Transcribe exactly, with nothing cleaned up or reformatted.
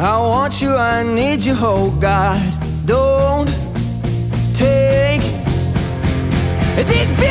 I want you, I need you, oh God. Don't take these